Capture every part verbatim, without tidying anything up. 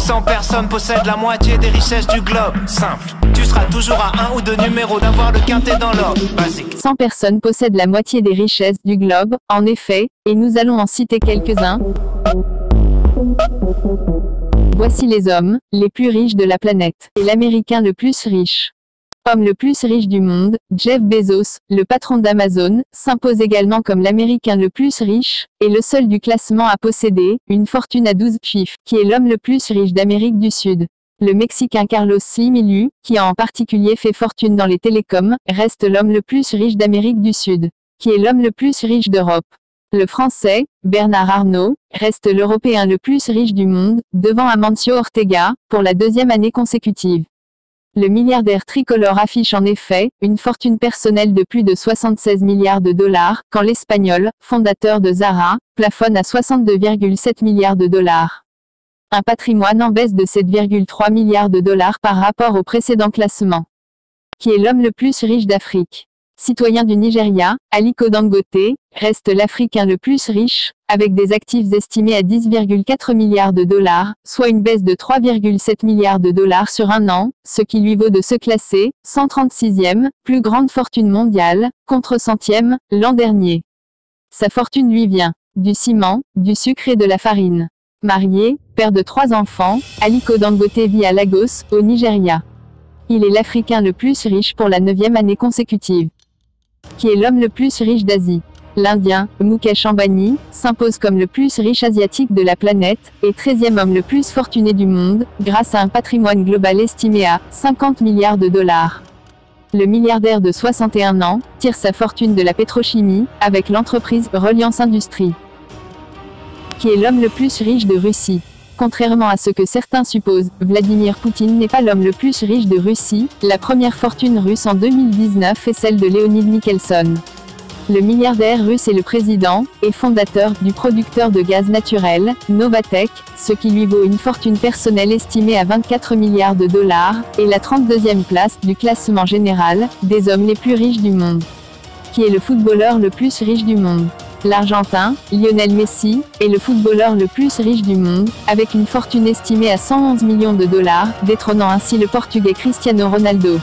cent personnes possèdent la moitié des richesses du globe. Simple, tu seras toujours à un ou deux numéros d'avoir le quintet dans l'ordre. Basique. cent personnes possèdent la moitié des richesses du globe, en effet, et nous allons en citer quelques-uns. Voici les hommes, les plus riches de la planète, et l'Américain le plus riche. Homme le plus riche du monde, Jeff Bezos, le patron d'Amazon, s'impose également comme l'Américain le plus riche, et le seul du classement à posséder une fortune à douze chiffres, qui est l'homme le plus riche d'Amérique du Sud. Le Mexicain Carlos Slim Ilu, qui a en particulier fait fortune dans les télécoms, reste l'homme le plus riche d'Amérique du Sud, qui est l'homme le plus riche d'Europe. Le Français, Bernard Arnault, reste l'Européen le plus riche du monde, devant Amancio Ortega, pour la deuxième année consécutive. Le milliardaire tricolore affiche en effet une fortune personnelle de plus de soixante-seize milliards de dollars, quand l'Espagnol, fondateur de Zara, plafonne à soixante-deux virgule sept milliards de dollars. Un patrimoine en baisse de sept virgule trois milliards de dollars par rapport au précédent classement. Qui est l'homme le plus riche d'Afrique? Citoyen du Nigeria, Aliko Dangote, reste l'Africain le plus riche, avec des actifs estimés à dix virgule quatre milliards de dollars, soit une baisse de trois virgule sept milliards de dollars sur un an, ce qui lui vaut de se classer cent trente-sixième, plus grande fortune mondiale, contre centième, l'an dernier. Sa fortune lui vient du ciment, du sucre et de la farine. Marié, père de trois enfants, Aliko Dangote vit à Lagos, au Nigeria. Il est l'Africain le plus riche pour la neuvième année consécutive. Qui est l'homme le plus riche d'Asie? L'Indien, Mukesh Ambani, s'impose comme le plus riche asiatique de la planète, et treizième homme le plus fortuné du monde, grâce à un patrimoine global estimé à cinquante milliards de dollars. Le milliardaire de soixante et un ans tire sa fortune de la pétrochimie, avec l'entreprise Reliance Industries. Qui est l'homme le plus riche de Russie? Contrairement à ce que certains supposent, Vladimir Poutine n'est pas l'homme le plus riche de Russie. La première fortune russe en deux mille dix-neuf est celle de Leonid Mikhelson. Le milliardaire russe est le président et fondateur du producteur de gaz naturel, Novatek, ce qui lui vaut une fortune personnelle estimée à vingt-quatre milliards de dollars, et la trente-deuxième place du classement général des hommes les plus riches du monde. Qui est le footballeur le plus riche du monde? L'Argentin, Lionel Messi, est le footballeur le plus riche du monde, avec une fortune estimée à cent onze millions de dollars, détrônant ainsi le Portugais Cristiano Ronaldo.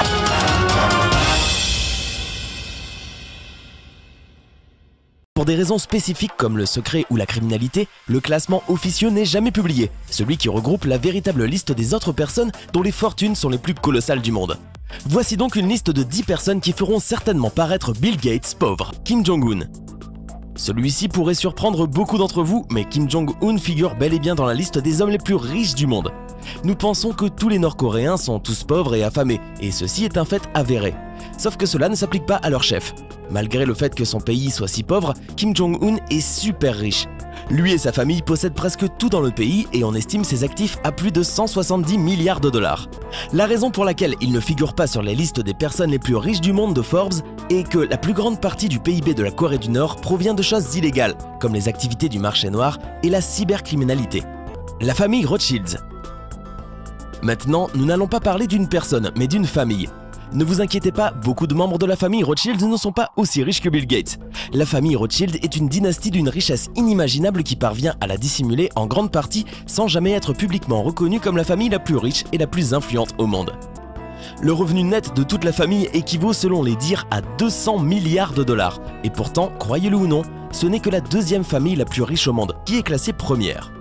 Pour des raisons spécifiques comme le secret ou la criminalité, le classement officieux n'est jamais publié, celui qui regroupe la véritable liste des autres personnes dont les fortunes sont les plus colossales du monde. Voici donc une liste de dix personnes qui feront certainement paraître Bill Gates pauvre. Kim Jong-un. Celui-ci pourrait surprendre beaucoup d'entre vous, mais Kim Jong-un figure bel et bien dans la liste des hommes les plus riches du monde. Nous pensons que tous les Nord-Coréens sont tous pauvres et affamés, et ceci est un fait avéré. Sauf que cela ne s'applique pas à leur chef. Malgré le fait que son pays soit si pauvre, Kim Jong-un est super riche. Lui et sa famille possèdent presque tout dans le pays et on estime ses actifs à plus de cent soixante-dix milliards de dollars. La raison pour laquelle il ne figure pas sur les listes des personnes les plus riches du monde de Forbes est que la plus grande partie du P I B de la Corée du Nord provient de choses illégales, comme les activités du marché noir et la cybercriminalité. La famille Rothschilds. Maintenant, nous n'allons pas parler d'une personne, mais d'une famille. Ne vous inquiétez pas, beaucoup de membres de la famille Rothschild ne sont pas aussi riches que Bill Gates. La famille Rothschild est une dynastie d'une richesse inimaginable qui parvient à la dissimuler en grande partie sans jamais être publiquement reconnue comme la famille la plus riche et la plus influente au monde. Le revenu net de toute la famille équivaut selon les dires à deux cents milliards de dollars. Et pourtant, croyez-le ou non, ce n'est que la deuxième famille la plus riche au monde qui est classée première.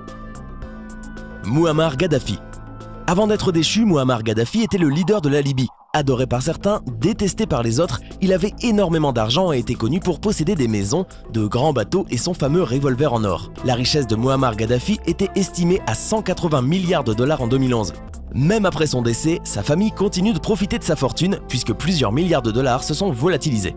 Mouammar Kadhafi. Avant d'être déchu, Mouammar Kadhafi était le leader de la Libye. Adoré par certains, détesté par les autres, il avait énormément d'argent et était connu pour posséder des maisons, de grands bateaux et son fameux revolver en or. La richesse de Mouammar Kadhafi était estimée à cent quatre-vingts milliards de dollars en deux mille onze. Même après son décès, sa famille continue de profiter de sa fortune puisque plusieurs milliards de dollars se sont volatilisés.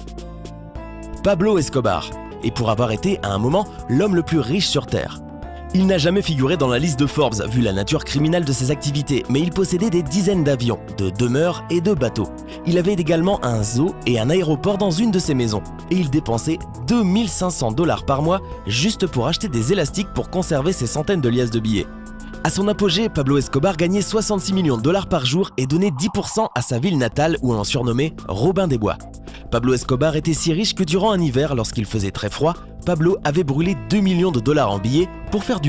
Pablo Escobar, et pour avoir été à un moment l'homme le plus riche sur Terre. Il n'a jamais figuré dans la liste de Forbes, vu la nature criminelle de ses activités, mais il possédait des dizaines d'avions, de demeures et de bateaux. Il avait également un zoo et un aéroport dans une de ses maisons. Et il dépensait deux mille cinq cents dollars par mois juste pour acheter des élastiques pour conserver ses centaines de liasses de billets. À son apogée, Pablo Escobar gagnait soixante-six millions de dollars par jour et donnait dix pour cent à sa ville natale où on l'en surnommait Robin des Bois. Pablo Escobar était si riche que durant un hiver, lorsqu'il faisait très froid, Pablo avait brûlé deux millions de dollars en billets pour faire du feu,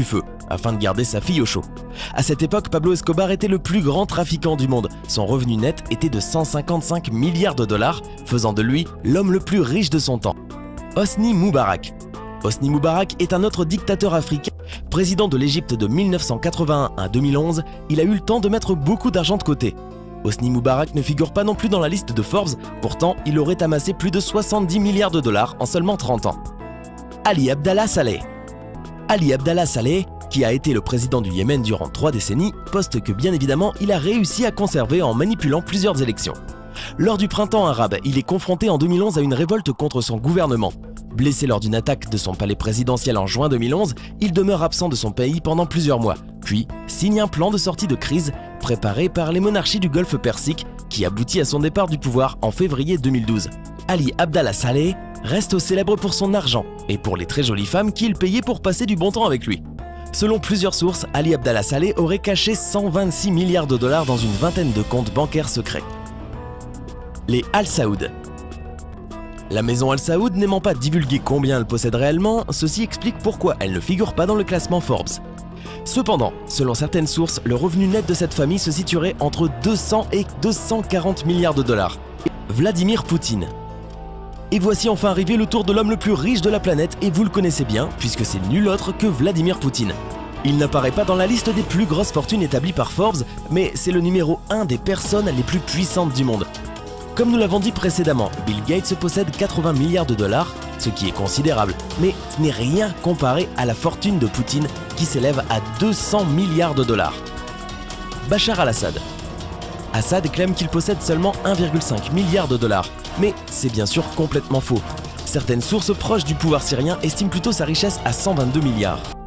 afin de garder sa fille au chaud. À cette époque, Pablo Escobar était le plus grand trafiquant du monde. Son revenu net était de cent cinquante-cinq milliards de dollars, faisant de lui l'homme le plus riche de son temps. Hosni Moubarak. Hosni Moubarak est un autre dictateur africain. Président de l'Égypte de mille neuf cent quatre-vingt-un à deux mille onze, il a eu le temps de mettre beaucoup d'argent de côté. Hosni Moubarak ne figure pas non plus dans la liste de Forbes, pourtant il aurait amassé plus de soixante-dix milliards de dollars en seulement trente ans. Ali Abdallah Saleh. Ali Abdallah Saleh, qui a été le président du Yémen durant trois décennies, poste que bien évidemment il a réussi à conserver en manipulant plusieurs élections. Lors du printemps arabe, il est confronté en deux mille onze à une révolte contre son gouvernement. Blessé lors d'une attaque de son palais présidentiel en juin deux mille onze, il demeure absent de son pays pendant plusieurs mois, puis signe un plan de sortie de crise préparé par les monarchies du Golfe Persique qui aboutit à son départ du pouvoir en février deux mille douze. Ali Abdallah Saleh reste célèbre pour son argent et pour les très jolies femmes qu'il payait pour passer du bon temps avec lui. Selon plusieurs sources, Ali Abdallah Saleh aurait caché cent vingt-six milliards de dollars dans une vingtaine de comptes bancaires secrets. Les Al Saoud. La maison Al Saoud n'aimant pas divulguer combien elle possède réellement, ceci explique pourquoi elle ne figure pas dans le classement Forbes. Cependant, selon certaines sources, le revenu net de cette famille se situerait entre deux cents et deux cent quarante milliards de dollars. Vladimir Poutine. Et voici enfin arrivé le tour de l'homme le plus riche de la planète et vous le connaissez bien puisque c'est nul autre que Vladimir Poutine. Il n'apparaît pas dans la liste des plus grosses fortunes établies par Forbes, mais c'est le numéro un des personnes les plus puissantes du monde. Comme nous l'avons dit précédemment, Bill Gates possède quatre-vingts milliards de dollars, ce qui est considérable, mais ce n'est rien comparé à la fortune de Poutine qui s'élève à deux cents milliards de dollars. Bachar al-Assad. Assad clame qu'il possède seulement un virgule cinq milliard de dollars, mais c'est bien sûr complètement faux. Certaines sources proches du pouvoir syrien estiment plutôt sa richesse à cent vingt-deux milliards.